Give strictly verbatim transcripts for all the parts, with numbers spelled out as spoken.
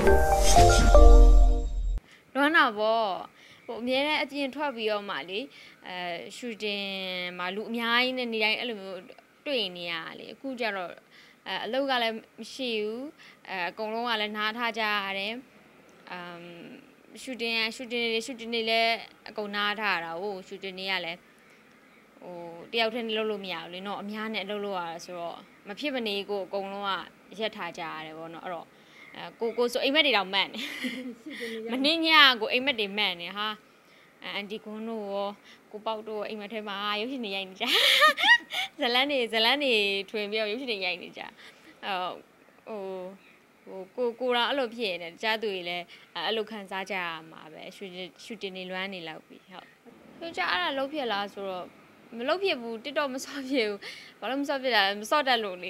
လောနာပေါ့ဟိုအများနဲ့အပြင်ထွက်ပြီးတော့မှလေအဲရှူတင်မှာလူအများကြီးနဲ့နေတိုင်းအဲ့လိုမျိုးတွေ့နေရလေအခုကျတော့အဲအလုပ်ကလည်းမရှိဘူးအဲအကုန်လုံးကလည်းနားထားကြရတယ်အမ်ရှူတင်ရရှူတင်တွေရှူတင်တွေလည်းအကုန်နားထားရတာဟုတ်ရှူတင်တွေကလည်းဟိုတယောက်တည်းလုပ်လို့မရဘူးလေနော်အများနဲ့အလုပ်လုပ်ရတာဆိုတော့မဖြစ်မနေကိုအကုန်လုံးကရက်ထားကြရတယ်ပေါ့နော်အဲ့တော့အဲကိုကိုဆိုအိမ်မက်တွေတောင်မှန်နေမနှင်းညကိုအိမ်မက်တွေမှန်နေဟာအန်တီကွန်တို့ရောကိုပေါက်တို့အိမ်မက်ထဲမှာရုပ်ရှင်တွေရိုက်နေကြဇလန်းတွေဇလန်းတွေထွင်ပြီးတော့ရုပ်ရှင်တွေရိုက်နေကြဟိုဟိုကိုကိုရာအဲ့လိုဖြစ်နေတယ်ကြားသူတွေလည်းအဲ့လိုခံစားကြရမှာပဲရှူရှူတင်နေလွမ်းနေလောက်ပြီဟုတ်သူကြားအဲ့ဒါလုံးဖြစ်လားဆိုတော့မလုပ်ဖြစ်ဘူး TikTok မဆော့ဖြစ်ဘူးဘာလို့မဆော့ဖြစ်တာမဆော့တတ်လို့လေ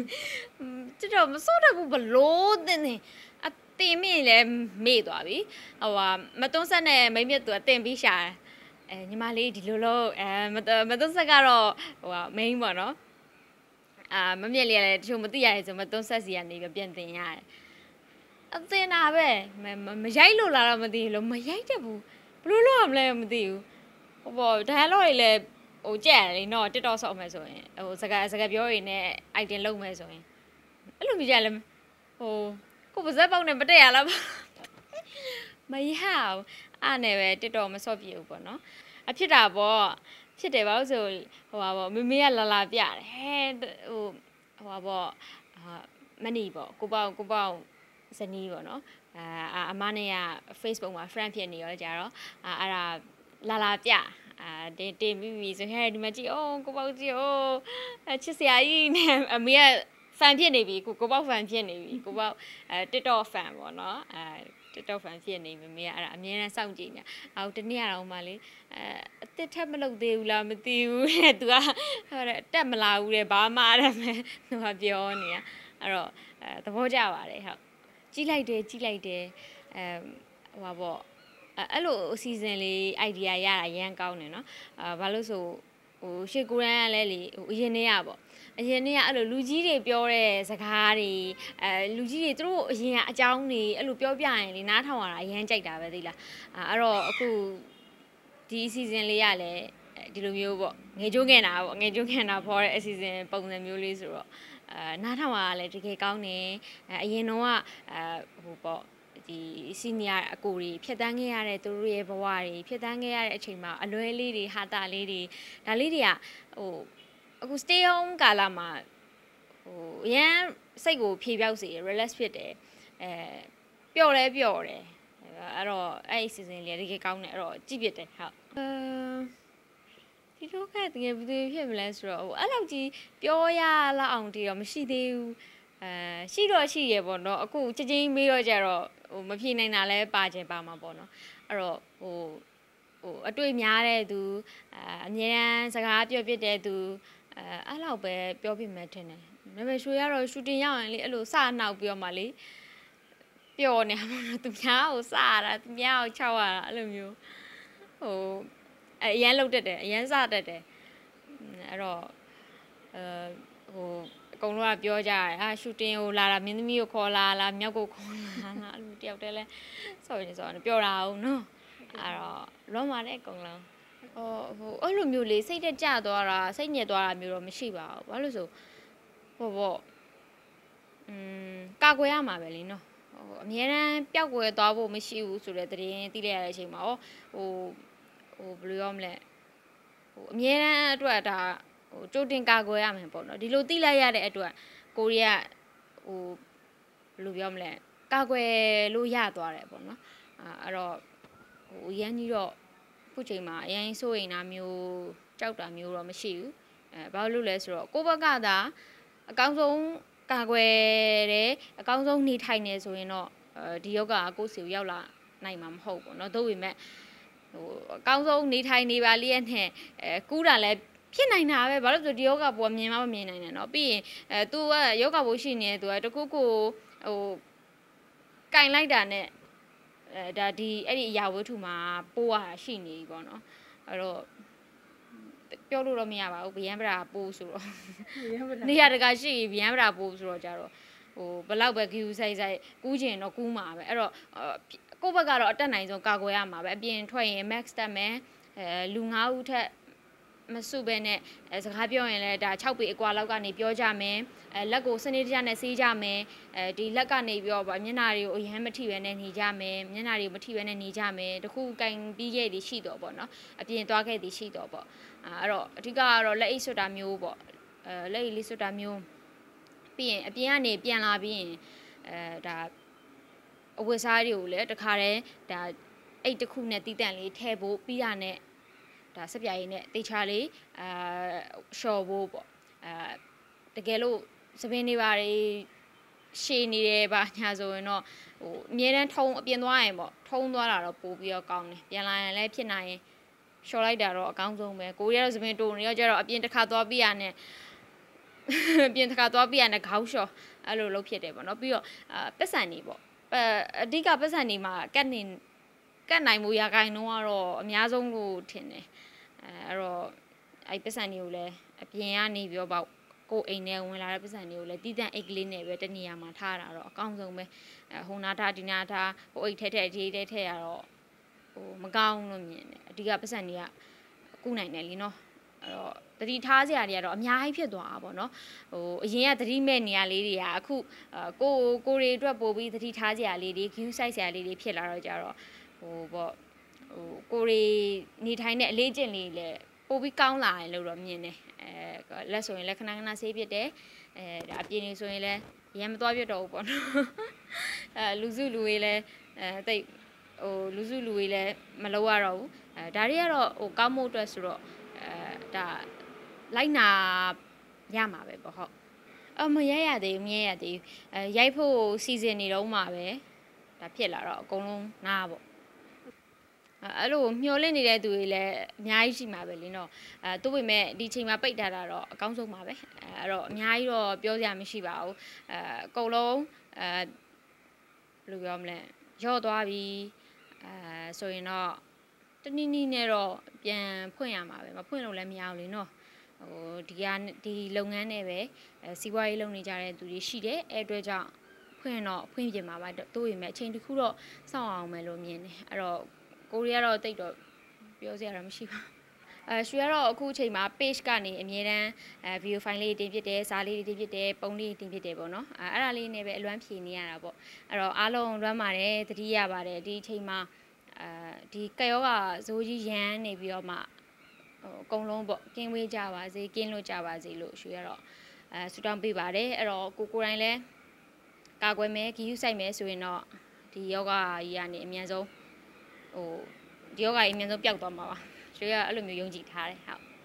TikTok မဆော့တတ်ဘူးဘလို့တင်နေအတင်မိလည်းမေ့သွားပြီဟိုဟာမသွန်းဆက်နဲ့မိမြတ်သူအတင်ပြီးရှာအဲညီမလေးဒီလိုလို့အဲမသွန်းဆက်ကတော့ဟိုဟာ main ပေါ့နော်အာမမြက်လေးလည်းတချို့မသိရတယ်ဆိုမသွန်းဆက်စီကနေပြီးပြန်တင်ရတယ်အတင်တာပဲမရိုက်လို့လာတော့မသိဘူးလို့မရိုက်တတ်ဘူးဘလို့လို့မလဲမသိဘူးဟိုပေါ့ dialogue တွေလည်းဟိုကြက်ရတယ်နော် TikTok ဆော့မယ်ဆိုရင်ဟိုစကားစကားပြောရင်းနဲ့ item လုပ်မယ်ဆိုရင်အဲ့လိုမျိုးကြလဲဟိုကိုပါဇက်ပေါက်နဲ့မတက်ရလားမရဘူးအဲ့နဲ့ပဲ TikTok မဆော့ပြဘူးပေါ့နော်အဖြစ်တာပေါ့ဖြစ်တယ်ဘာလို့ဆိုဟိုပါပေါ့မမေကလာလာပြတယ်ဟဲဟိုဟိုပါပေါ့မနီပေါ့ကိုပေါ့ကိုပေါ့ဇနီးပေါ့နော်အာအမနဲ့က Facebook မှာ friend ဖြစ်နေရောကြတော့အဲ့ဒါလာလာပြအာတင်တင်ပြီးပြီဆိုဟဲ့ဒီမှာကြည့်အော်ကိုပေါ့ကြည့်အော်ချစ်စရာကြီးနဲ့အမေက fan ဖြစ်နေပြီကိုကိုပေါ့ fan ဖြစ်နေပြီကိုပေါ့အဲ TikTok fan ပေါ့နော်အဲ TikTok fan ဖြစ်နေပြီမေကအဲ့ဒါအမြဲတမ်းစောင့်ကြည့်နေအော်တနေ့ကတော့မှလေအဲအစ်စ်ထက်မလုပ်သေးဘူးလားမသိဘူးတဲ့ तू ကဟဲ့တက်မလာဘူးတဲ့ဘာမှအဲ့ဒါပဲ तू ကပြောနေတာအဲ့တော့အဲသဘောကျပါတယ်ဟုတ်ကြီးလိုက်တယ်ကြီးလိုက်တယ်အဲဟိုပါပေါ့အဲ့လိုအစီအစဉ်လေး idea ရတာရမ်းကောင်းတယ်နော်အာဘာလို့ဆိုဟိုရှေ့ကိုရန်ကလည်းလေဟိုအရင်နေ့ကပေါ့အရင်နေ့ကအဲ့လိုလူကြီးတွေပြောတဲ့စကားတွေအဲလူကြီးတွေသူတို့အရင်ကအကြောင်းတွေအဲ့လိုပြောပြရင်လေနားထောင်ရတာအရမ်းကြိုက်တာပဲသိလားအဲ့တော့အခုဒီအစီအစဉ်လေးကလည်းဒီလိုမျိုးပေါ့ငယ်ကျိုးငယ်တာပေါ့ငယ်ကျိုးငယ်တာဖော်တဲ့အစီအစဉ်ပုံစံမျိုးလေးဆိုတော့အာနားထောင်ရတာလည်းတကယ်ကောင်းတယ်အရင်တော့ကအဲဟိုပေါ့ဒီစီနီယာအကိုတွေဖြတ်တန်းခဲ့ရတဲ့သူတို့ရဲ့ဘဝတွေဖြတ်တန်းခဲ့ရတဲ့အချိန်မှာအလွဲလေးတွေဟာတာလေးတွေဒါလေးတွေကဟိုအခု stay home ကာလမှာဟိုအရန်စိတ်ကိုဖြေပြောက်စေ relax ဖြစ်တယ်အဲပျော့လဲပျော့တယ်အဲ့တော့အဲ့ဒီ season လေးတကယ်ကောင်းတယ်အဲ့တော့ကြည့်ဖြစ်တယ်ဟုတ်အဲဒီတော့ကတကယ်ဘယ်လိုဖြစ်မလဲဆိုတော့ဟိုအဲ့လောက်ကြီးပြောရလောက်အောင်တည်တော့မရှိသေးဘူးအဲရှိတော့ရှိရပေါ့နော်အခုချက်ချင်းမေးတော့ကြတော့ဟိုမဖြေနိုင်တာလဲပါချင်ပါမှာပေါ့နော်အဲ့တော့ဟိုဟိုအတွေ့များတဲ့သူအမြဲတမ်းစကားပြောပြတဲ့သူအဲအဲ့လောက်ပဲပြောပြမယ်ထင်တယ်ဒါပေမဲ့ရွှေကတော့ရှူတင်ရောက်ရင်လေအဲ့လိုစနောက်ပြီးတော့မှလေပျော်နေမှာပေါ့သူများကိုစရတာသူများကိုခြောက်ရတာအဲ့လိုမျိုးဟိုအရန်လှုပ်တတ်တယ်အရန်စတတ်တယ်အဲ့တော့အဲဟိုအကုန်လုံးကပြောကြတယ်ဟာရှူတင်ကိုလာတာမင်းသမီးကိုခေါ်လာလားမြောက်ကိုခေါ်လာလားအဲ့လိုတယောက်တည်းလဲဆော်ရင်ဆော်တယ်ပြောတာအောင်နော်အဲ့တော့လွန်ပါတယ်အကုန်လုံးဟိုဟိုအဲ့လိုမျိုးလေးစိတ်တက်ကြသွားတာစိတ်ညစ်သွားတာမျိုးတော့မရှိပါဘူးဘာလို့ဆိုဟိုပေါ့อืมကာကွယ်ရမှာပဲလीနော်ဟိုအများအားပျောက်ကွယ်သွားဖို့မရှိဘူးဆိုတဲ့သတင်းသိလိုက်ရတဲ့အချိန်မှာဟိုဟိုဘယ်လိုရောမလဲဟိုအများအားအတွက်ဒါဟိုကြိုတင်ကာကွယ်ရမယ်ပေါ့နော်ဒီလိုသိလိုက်ရတဲ့အတွက်ကိုရီးယားဟိုဘယ်လိုပြောမလဲကာကွယ်လို့ရသွားတယ်ပေါ့နော်အဲ့တော့ဟိုရန်ကြီးတော့ခုချိန်မှာအရင်စိုးရင်တာမျိုးကြောက်တာမျိုးတော့မရှိဘူးအဲဘာလို့လဲဆိုတော့ကိုဘက်ကသာအကောင်းဆုံးကာကွယ်တယ်အကောင်းဆုံးနေထိုင်နေဆိုရင်တော့ဒီယောဂကကိုယ်စီကိုရောက်လာနိုင်မှာမဟုတ်ဘူးเนาะသို့ပေမဲ့ဟိုအကောင်းဆုံးနေထိုင်နေပါလိမ့်နဲ့အဲကူးတာလည်းဖြစ်နိုင်တာပဲဘာလို့ဆိုဒီယောဂပေါ်မြင်မှမမြင်နိုင်နဲ့เนาะပြီးရင်အဲ तू ကယောဂဘိုးရှိနေတယ် तू ကတခုခုဟိုကင်လိုက်တာနဲ့အဲဒါဒီအဲ့ဒီအရာဝတ္ထုမှာပိုးရတာရှိနေပြီပေါ့နော်အဲ့တော့ပြောလို့တော့မရပါဘူးဗျံပရာပိုးဆိုတော့နေရာတကာရှိဗျံပရာပိုးဆိုတော့ကြတော့ဟဟိုဘလောက်ပဲဂယူဆိုင်ဆိုင်ကူးချင်တော့ကူးမှာပဲအဲ့တော့ကိုယ့်ဘက်ကတော့အတက်နိုင်ဆုံးကာကွယ်ရမှာပဲအပြင်ထွက်ရင် max တက်မယ်အဲလူ၅ဦးထက်မစုပဲနဲ့စကားပြောရင်လည်းဒါ၆ပေအကွာလောက်ကနေပြောကြမယ်အဲလက်ကိုစနစ်တကျနဲ့ဆေးကြမယ်အဲဒီလက်ကနေပြီးတော့ဗောမျက်နှာတွေကိုအရန်မထိပဲနဲ့နေကြမယ်မျက်နှာတွေကိုမထိပဲနဲ့နေကြမယ်တခုကင်ပြီးခဲ့သည်ရှိတော့ဗောနော်အပြင်သွားခဲ့သည်ရှိတော့ဗောအဲ့တော့အဓိကကတော့လက်အိတ်ဆွတ်တာမျိုးဗောအဲလက်အိတ်လေးဆွတ်တာမျိုးပြီးရင်အပြင်ကနေပြန်လာပြီးရင်အဲဒါအဝတ်စားတွေကိုလည်းတခါတည်းဒါအိတ်တစ်ခုနဲ့တီးတန့်လေးထည့်ဖို့ပြီးရနဲ့ဒါစက်ပြားရည်နဲ့တေချာလေးအာရှော်ဖို့ပေါ့အဲတကယ်လို့သပင်းတွေပါရှည်နေတယ်ပါညာဆိုရင်တော့ဟိုအမြဲတမ်းထုံးအပြင်သွားရင်ပေါ့ထုံးသွားတာတော့ပို့ပြီးတော့ကောင်းတယ်ပြန်လာရင်လည်းဖြစ်နိုင်ရင်ရှော်လိုက်တာတော့အကောင်းဆုံးပဲကိုရီးယားသပင်းတိုးနေတော့ကျတော့အပြင်တစ်ခါသွားပြီးရနဲ့အပြင်တစ်ခါသွားပြီးရနဲ့ခေါင်းလျှော်အဲ့လိုလုပ်ဖြစ်တယ်ပေါ့နော်ပြီးတော့အာပတ်စံနေပေါ့အဓိကပတ်စံနေမှာကတ်နေကတ်နိုင်မှုရာခိုင်နှုန်းကတော့အများဆုံးလို့ထင်တယ်အဲအဲ့တော့အဲ့ပတ်စံတွေကိုလည်းအပြင်ကနေပြီးတော့ပေါ့ကိုအိမ်ထဲဝင်လာတဲ့ပတ်စံတွေကိုလည်းတီးတန့်အိတ်ကလေးနဲ့ပဲတနေရာမှာထားတာတော့အကောင်းဆုံးပဲအဲဟိုနာထားဒီနာထားဟိုအိတ်ထဲထဲဒီထဲထဲရတော့ဟိုမကောင်းလို့မြင်တယ်အဓိကပတ်စံတွေကကုနိုင်တယ်လीနော်အဲ့တော့တတိထားစရာတွေကတော့အများကြီးဖြစ်သွားတာပေါ့နော်ဟိုအရင်ကတတိမဲ့နေရလေးတွေကအခုကိုကိုတွေအတွက်ပို့ပြီးတတိထားစရာလေးတွေ view site စရာလေးတွေဖြစ်လာတော့ကြတော့ဟိုပေါ့ဟိုကိုတွေနေထိုင်တဲ့အလေးကျင့်လေးလည်းပို့ပြီးကောင်းလာရင်လို့တော့မြင်တယ်အဲလက်ဆိုရင်လည်းခဏခဏဆေးပြစ်တယ်အဲဒါအပြင်းနေဆိုရင်လည်းရမ်းမသွားပြတ်တော့ဘူးပေါ့နော်အဲလူစုလူဝေးလည်းအဲတိတ်ဟိုလူစုလူဝေးလည်းမလုပ်ရတော့ဘူးအဲဒါတွေကတော့ဟိုကောင်းမှုအတွက်ဆိုတော့အဲဒါလိုက်နာရမှာပဲပေါ့ဟုတ်အမရရသေးဘူးမရရသေးဘူးအဲရိုက်ဖို့စီစဉ်နေတော့မှာပဲဒါဖြစ်လာတော့အကုန်လုံးနားပေါ့အဲ့လိုမျောလင့်နေတဲ့သူတွေလည်းအများကြီးရှိမှာပဲလीနော်အဲသူ့ပေမဲ့ဒီချိန်မှာပိတ်ထားတာတော့အကောင်းဆုံးပါပဲအဲ့တော့အများကြီးတော့ပြောစရာမရှိပါဘူးအဲအကုန်လုံးအဲဘယ်လိုပြောမလဲရော့သွားပြီအဲဆိုရင်တော့တနည်းနည်းနဲ့တော့ပြန်ဖွင့်ရမှာပဲမဖွင့်လို့လည်းမရဘူးလीနော်ဟိုဒီကဒီလုပ်ငန်းနဲ့ပဲအဲစီးပွားရေးလုပ်နေကြတဲ့သူတွေရှိတယ်အဲ့အတွက်ကြောင့်ဖွင့်တော့ဖွင့်ပြင်မှာပါတိုးရင်မဲ့အချိန်တစ်ခုတော့စောင့်အောင်မယ်လို့မြင်တယ်အဲ့တော့ကိုရီးယားတော့တိတ်တော့ပြောစရာတော့မရှိပါဘူးအဲရွှေကတော့အခုအချိန်မှာ page ကနေအမြဲတမ်းအဲ video file လေးတင်ဖြစ်တယ်စာလေးတွေတင်ဖြစ်တယ်ပုံလေးတင်ဖြစ်တယ်ပေါ့နော်အဲအဲ့ဒါလေးနဲ့ပဲအလွမ်းဖြေနေရတာပေါ့အဲ့တော့အားလုံးလွမ်းပါတယ်သတိရပါတယ်ဒီအချိန်မှာအဲဒီကယောဂဇိုးကြီးရမ်းနေပြီးတော့မှဟိုအကုန်လုံးပေါ့ကင်းဝေးကြပါစေကင်းလွတ်ကြပါစေလို့ရွှေကတော့အဲဆူတောင်းပေးပါတယ်အဲ့တော့ကိုကိုတိုင်းလဲကာကွယ်မယ်ဂီယူဆိုင်မယ်ဆိုရင်တော့ဒီယောဂကြီးကနေအမြန်ဆုံးဟိုဒီယောဂကြီးအမြန်ဆုံးပျောက်သွားမှာပါရွှေကအဲ့လိုမျိုးယုံကြည်ထားတယ်ဟုတ်